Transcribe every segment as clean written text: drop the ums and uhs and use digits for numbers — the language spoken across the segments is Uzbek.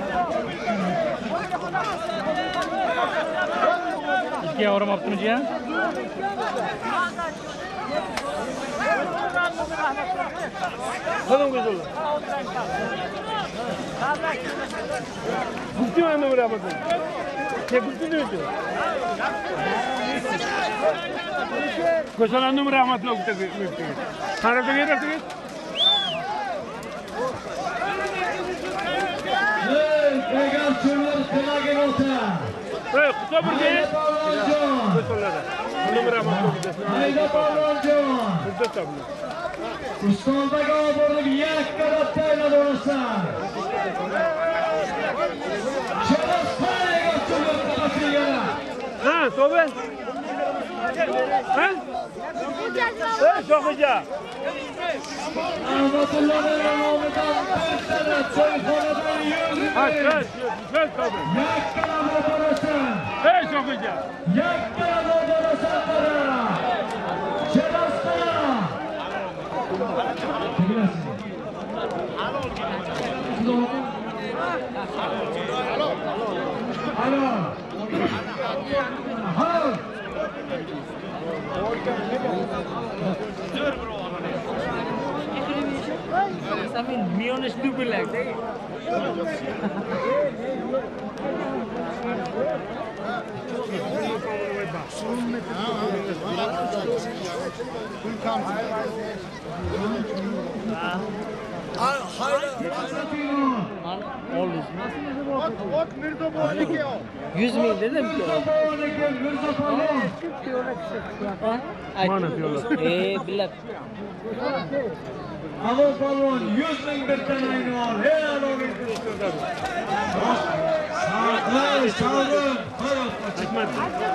İkiye uğramaptınız ya? Kadın kız olur. Bukti mi anne buraya bakın? Ne bukti diyor ki? Koşalan numara rahmetli oldu. Harapta gelirsiniz. Eğer çöller kılagen olsa. Evet, kısa bir şey. Koşalarda. Numara rahmetli oldu. Hayda Balonjon. Burada tabii. Ustondagi oborlik yak karatda ayladi olsa. Şerefsizlar eğer çöller kılagen. Ha, sobe. Ha? Çok güzel. Ahmetullah'ın nomidan bir sene çayxonadan 100 Ha, bin. güzel sobe. Yakkala motorasın. Hey, çok güzel. Yakkala motorasın para. Şerefsizlar. Alo. Alo. Something me on a stupid like that. Always. 100 mil dedim ki. Mana diyorlar. Bilet. Alo balon 100 bin birden aynı var. Hey alo. Hey sağırın. Çıkmadı.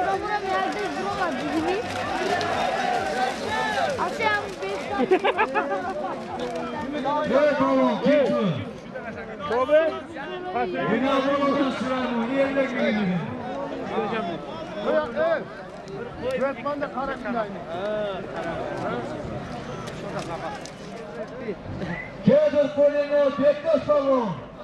Hey balon kim? Sobe. Bina balonun sıranı yerine gidiyor. Evet. Öğretmen de karasında aynı. Kedir polino bektaş balon.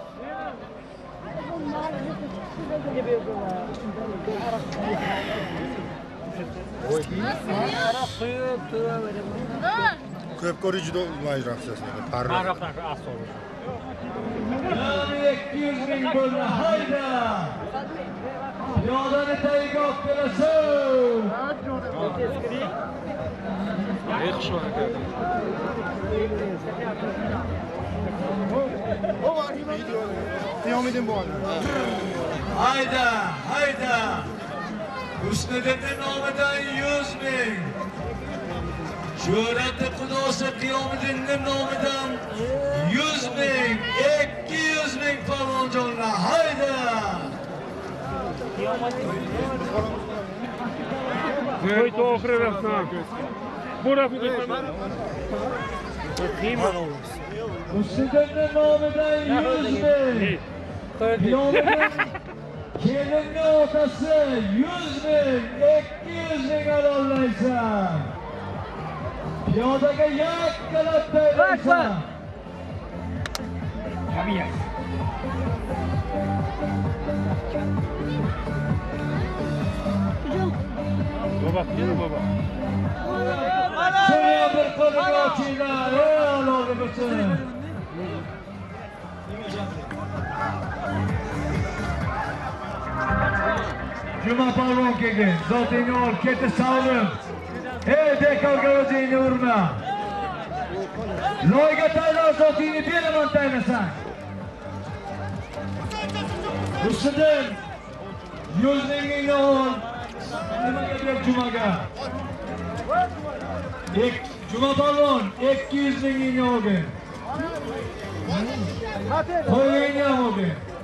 Köp korucu da majraksız. Arafdan az olur. Yani 200 bin böyle hayda. Yodanı tayga oklarasın. O var. Devam edin bu arada. Hayda, hayda. Hüsnedet'in nomidan 100 bin. Şöhreti Kudosu Kıyamettin'in nomidan 100 bin. 200 bin palonjonlar. Hayda. Koy to okre rasna. Bura fıkı. Hüsnedet'in nomidan 100 bin. Kıyamettin kelini otası 100 bin. 200 bin alollaysan. Piyodaga yak kalab taylaysan. Tabii ya. Baba, yürü baba. Şuraya bir kolunu açıyla. Ey Allah'ı bütün. Cuma palon kegi. Zotini ol. Keti sağlım. Ey dekal gavacını vurma. Loyga taylar zotini bir aman taylasan. Üstüden 100 bin ol. Nima gelir Cuma'ga? Cuma palon 200 bin oldu. Koyun oldu.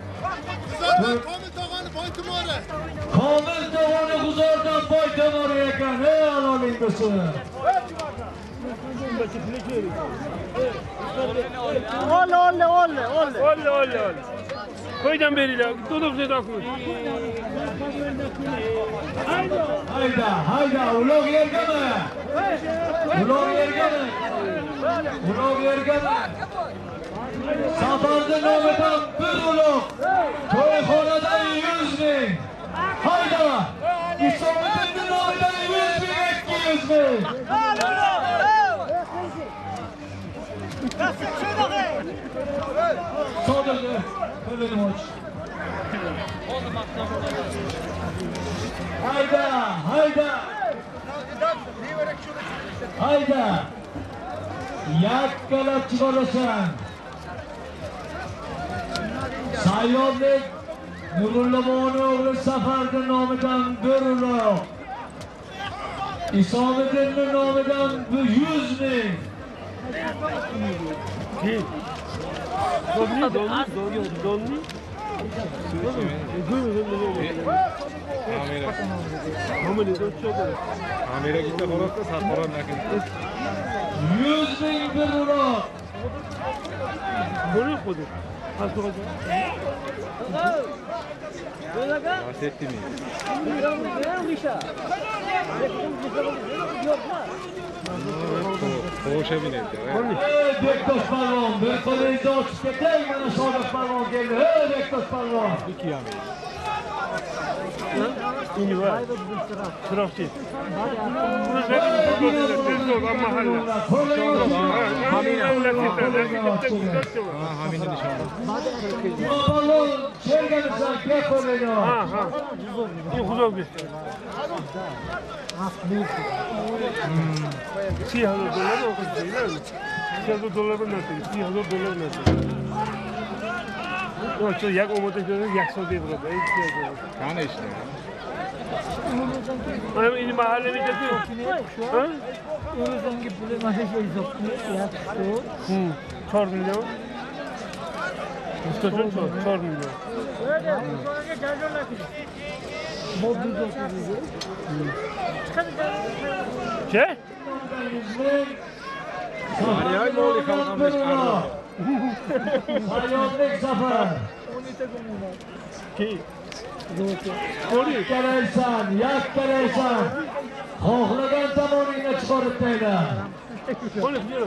Komil tog'ani g'uzordan boy tomori ekan. Ey Alloning do'sti. Olle. Koydan beriyle. Tutup size takmış. Hayda. Ulug' yergami? Ulug' yergami? Safarni nomidan bir ulug'. Sodirga qo'lini och. Hayda, hayda. Hayda. Yakkalab chiqarasan. Sayyodlik Nurullamoni o'g'li Safarning nomidan Do'rulloq. Isomiddinning nomidan 100 ming. Donni. Amira gitti xolos da sarporon nakil. 100 ming Do'rulloq. Buni qo'ydi. Bahsetti mi? Qo'sha binadi. Bektosh Palvon, bir qo'lingizni ochib ketay, mana Sodiq Palvon keldi. Bektosh Palvon. 2 yamin. İyi var. Sıraçı. Hamini nishoni. Palvon, kelgansan, kel qo'lingni. Ha ha. İyi huzur bir. $1000 okuyacağız. $1000 nasıl? $1000 nasıl? Yoksa yak umut ediyoruz, yaksa değil burada. Qani ishlar? Ama ini mahallemi getiriyor. Ha? O'zingga puli mana shu hisobni yaxshi. 4 milyon. Mustafa 4 milyon. Che? Mariya moli xalqimiz qaror. Sayyodlik Safar. Ki. Yakkalaysan. Xohlagan tomoningga chiqarib tayla. Qo'li yur.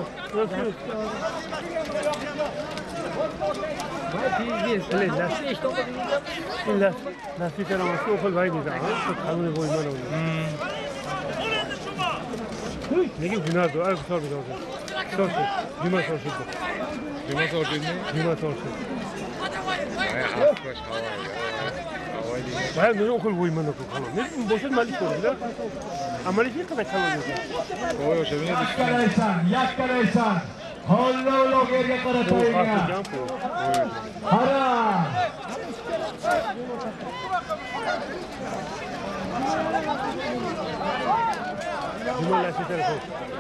Nasıl karaması okul var mıydı? Kanuni boyman oldu. Ne gibi günahdı? Ay kusura bir oldu. Sorsun. Cuma sorsun. Juma sorjini? Cuma sorsun. Ay, xalqbash havoyi. Bayağı ne okul boyman okul tamam. Ne boşun malik oldu da. Amalik ne kadar kalıyor? Qo'y o'sha meni Yakkalaysan. Hollov yerga qaratayinga. Qara. Cuma lastik telefon.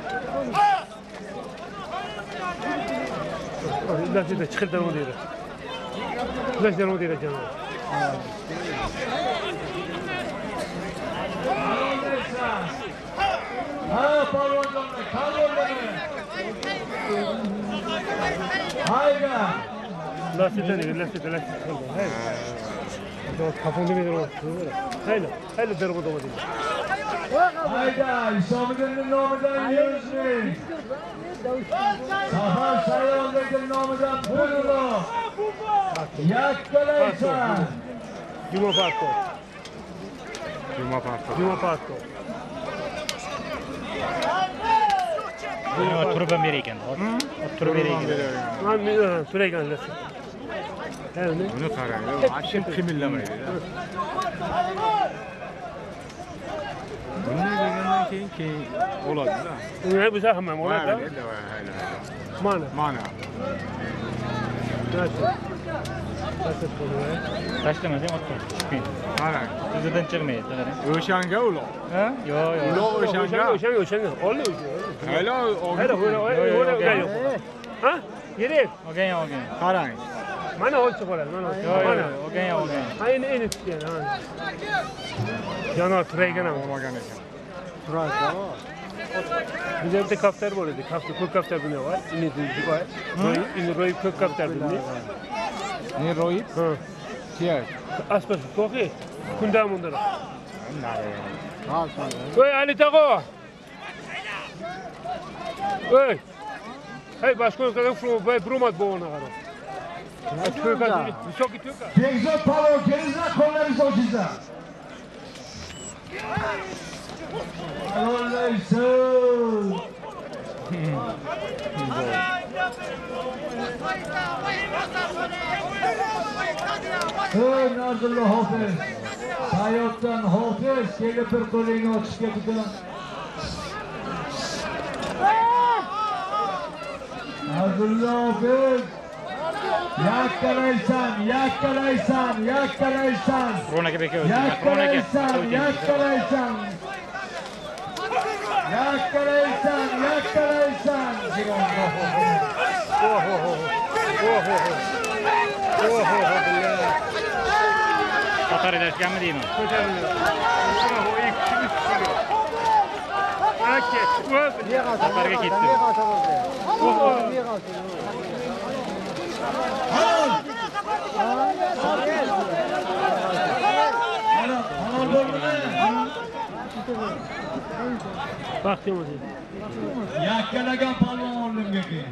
Lastik çıkırdan o değil. Lastikten o değil canım. Ha, palvonlarni, qalblarni. Hayda. Lastikten değil, lastikten. Hayır. Kafanı bir yere hayır. Hayır derbo da değil. Hayda, Isomiddinning nomidan 100 ming. Safar Sayyodlikning nomidan $1. Yakkalaysan. Cuma parko. Juma parko. Buni turib ber ekan. Turib ber ekan. Ben sürekli lastik. Evet. Buni qarang, hashim qimillamaydi. Buni degandan keyin bo'ladi-da. Ne bu zaman hemen orada. Mana. Mana. Nasıl oluyor? Tashlamasang otib chiqing. Qarang. Sizdan chiqmaydi, qarang. O'shanga uloq. Ha? Yo'q, yo'q. Uloq o'shanga. O'shanga. Oldu. Hayla, Hayır, ha? Yere. Olgan. qarang. Mana olchi qoladi, mana. Yo'q, olgan. Ayni tutgan, ha. Yana turaygan ham. Olmagan ekan. Bizda bitta kaptar bor edi. Ko'k kaptar buni var. Ini var. Ro'yib ko'k kaptar buni. Ne ro'yib? Ha. Kerak. Aspas ko'ki. Kundan bundan. Nari. Oy, Ali Tago. Oy. Hey, başka kadar promat bu ona kadar. Türk'e, vysokий Türk'e. Bekzod Palvon, kelinglar, qo'llaringizni ochinglar. Qo'llaysiz. Nazırlı Hafiz. Hayotdan Hafiz. Gelip bir kolini açışga tutun. Nazırlı Hafiz. Yakkalaysan. Ronaka beka o'zi. Yakkalaysan. Qatar edashganmi deyman. Ko'tarildi. O ikki kishi, uch kishiga. Aka, Qatarga ketdi. Baxtiyam o'zi. Yakkalagan palvon oldimga kel.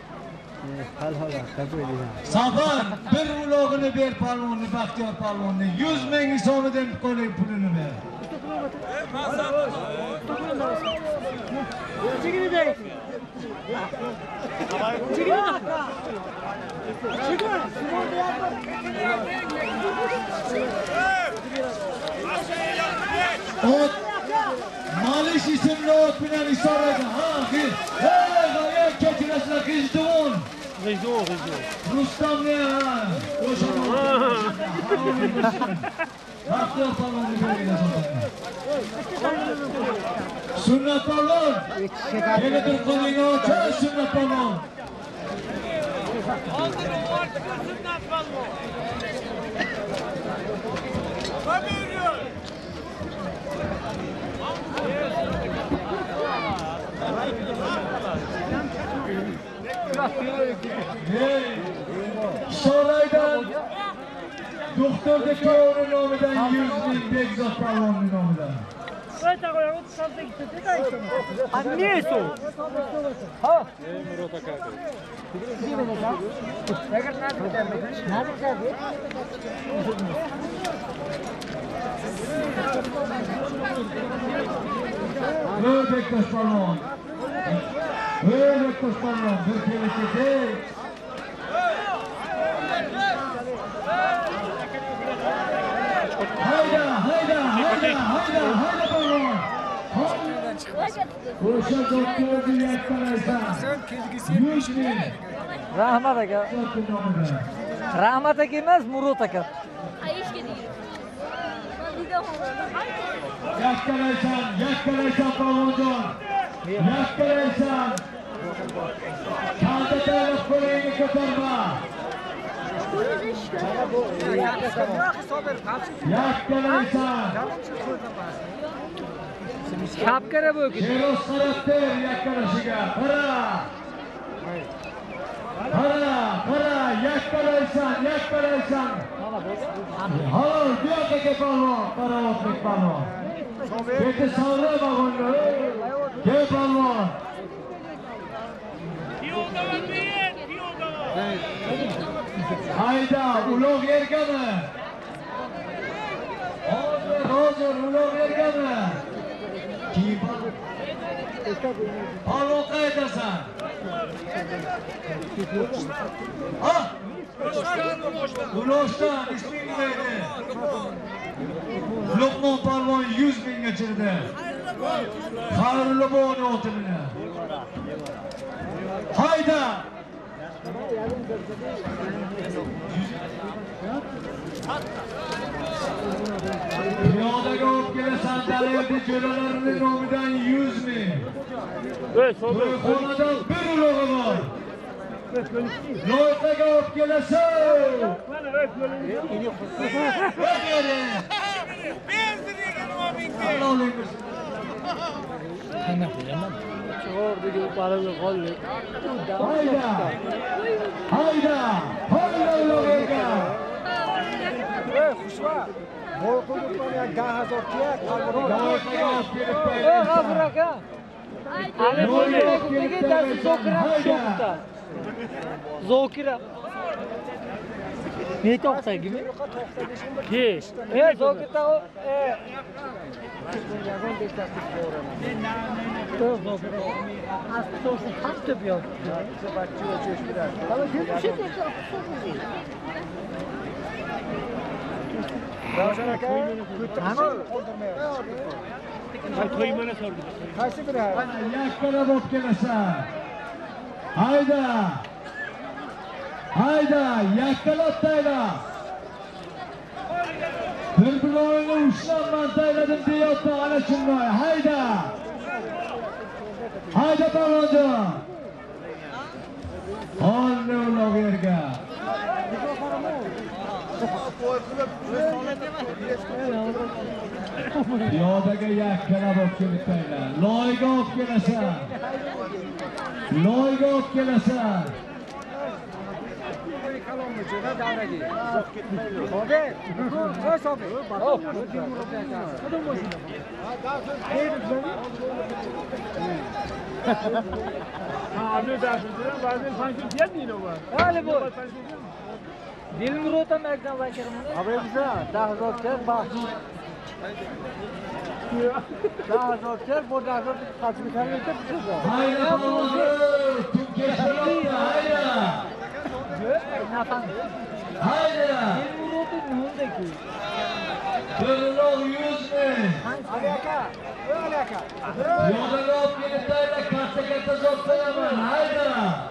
Safar bir ulog'ini ber palvonni, Baxtiyor palvonni. 100 ming so'midan qo'lay pulini ber. Ot Malish isimli ot bilan isoraga. Ha, qiz. Hey, kechirasizlar qizdivon. Rustamni ha. O'sha. Baxtiyor palvonni bergan. Sunnat palvon. Yana bir qo'lingni och, sunnat palvon. Solaydan doktorda kuyovni nomidan 100 ming Bekzod palvonni nomidan. Bekzod palvon. Bekzod palvon bir kelishdi. Hayda palvon. O'sha doktorni yakkalaysan. 100 ming. Rahmat aka. Rahmat aka emas, Murod aka. Yakkalaysan palvonjon. Yakkalaysan. Kalda taraf qo'lingni ko'tarma. Yakkalaysan. Kapkara bu. Sheroz qarabdir yakkalashiga. Qara, yakkalaysan. Halol, buyoqdagi palvon, Qaravotlik palvon. Beti savra bag'onni. Kel palvon. Hayda, ulug' yergami? Hozir ulug' yergami? Kim palvon qaydasan? Ha? Uloshdan isming nima edi? Luqmon palvon 100 mingga chirdi. Xayrullo boni o'ti bilan. Hayda! Piyodaga olib kelasan, Dalevdi jo'ralarining nomidan 100 ming. To'yxonadan bir ulug'i bor. Loyihaga olib kelasan. Hayda ulug'iga. G'afur aka. Ali bo'lmaydagi darsi Zokira. Zokira. Ne to'xta gibi? Kesh. Zokirda o To'ymana sordi. Yakkala bo'lib kelasan. Hayda. Hayda, yakkalotdaylar. Bir-birini ushlab mantayladim deyapti ana shunday. Hayda. Hayda palonjon. Oldi uloq yerga. Piyodaga yakkala bo'lib kelibsizlar. Loyga olib kelasan. Loyga olib kelasan. Dilmurod'a mekdan vakirim. Abi bize daha zor bak. Daha zor bu daha zor kaçı bir tane de bir şey var. Hayda palonjon, kim kechirmoqda? Hayda. Hayda. Dilmurod'un önündeki. Biroq 100 ming. Piyodaga olib kelibsizlar, katta zot qo'yaman. Hayda.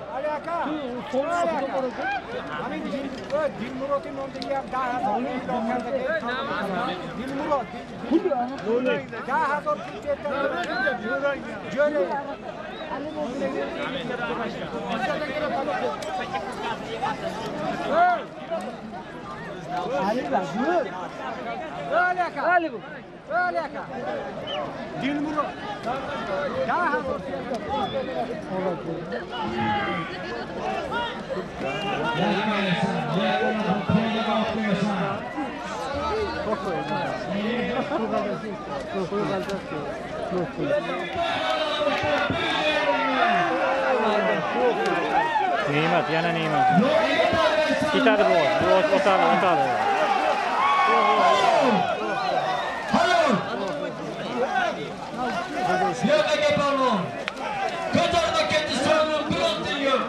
Nimet, yana nimet. Ketadi bu o'tadi. Piyodaga palon. Ko'tarma ketdi sog'liq bironta yo'q.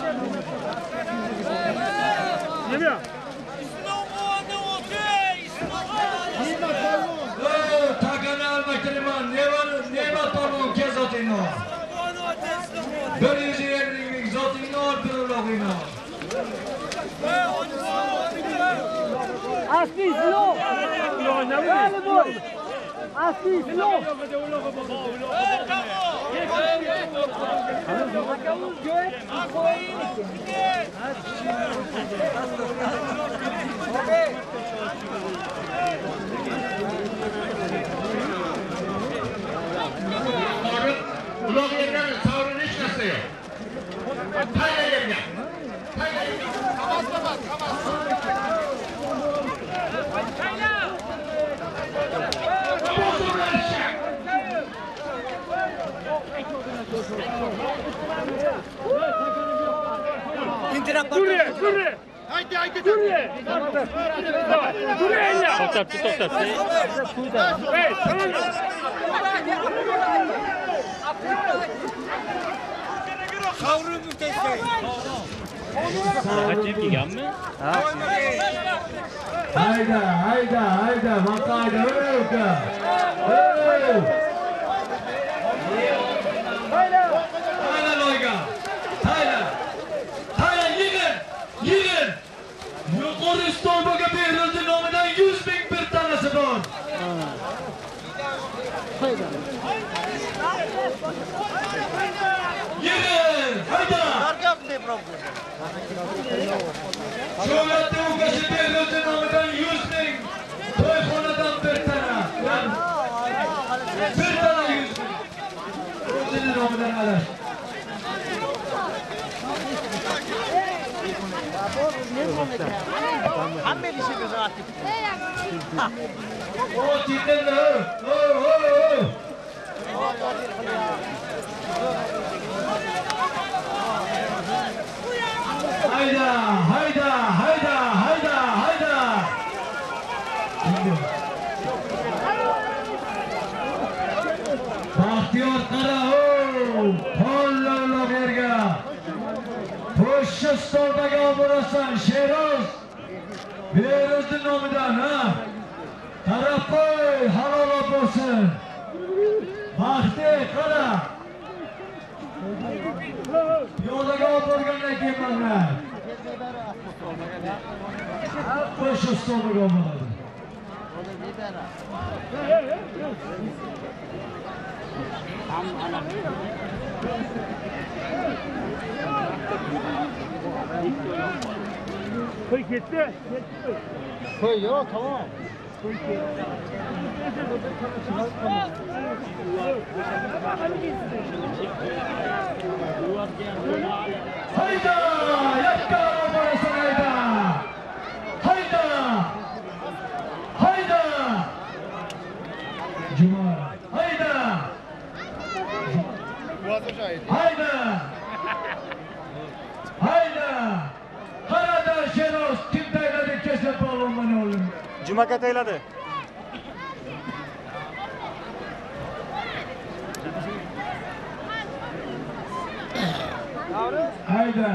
Nima? Takana almaktirman. Nima palon kezotingni. 150 ming zotingni ol, bir ulog'ingni ol. Asli slow. Hadi bu. Asli slow. Uloq yerdan sovrin hech narsa yo'q. Qayda yerga? Gurre. Haydi. Gurre. To'xtab. Hey, tamam. Hajim kelganmi? Hayda, maqayda uka. Hayda loyga. Hayda yig'in. Yuqori stolbaga berildi nomidan 100 ming bir tanasi bor. Yig'in, hayda. Sho'latda ukasi berildi nomidan 100 ming. To'yxonadan bir tana. Bir tana 100 ming. O'zini nomidan alash. Hamma ishi biz atib. O tindinmi? Hayda. stoldagi oborasan Sheroz. Bero'zning nomidan, ha? Qarab qo'y, halol bo'lsin. Baxti, qara. Yo'lga olib borgandan keyin mana. Qo'sh stolga olib boradi. Koy ketdi. Qo'y, yo'q, tamam. Hayda! Yakka oborasan hayda! Hayda! Hayda! Cuma. Hayda! Hayda! Hayda! Qarada Sheroz kim tayladi kesib polvonni olim. Jumaka tayladi. Hayda!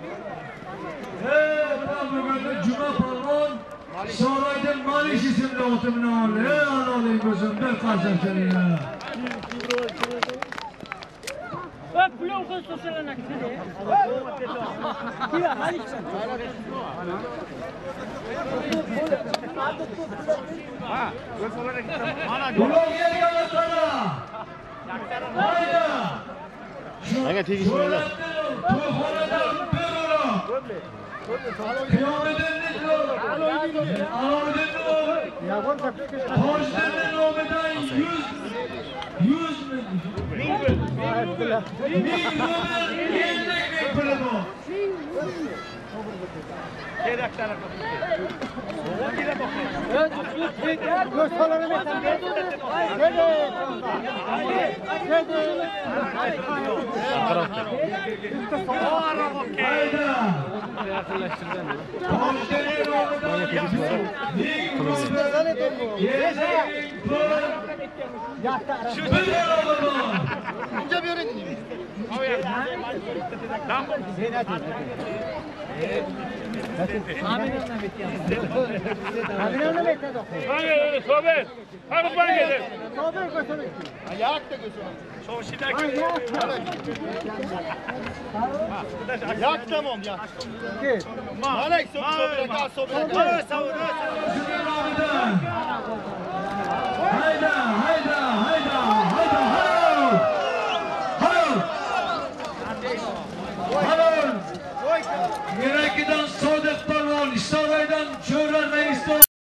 Bugungi Juma polvon So'raydan Malish ismli otimni oldi. Aloling bo'lsin, bir qarsakchilar. Ulug' yerga qara. Hayda! Menga tegishmaydi. To'yxonadan bir uloq. Qiyometdan Toshdanning nomidan 100 ming puli bor. Sohbet. Hadi bana gelin. Yak tamam ya. Malek sohbet ka sohbet. Hayda, hayda, hayda, hayda, hayda. Halol. Yuragidan Sodiq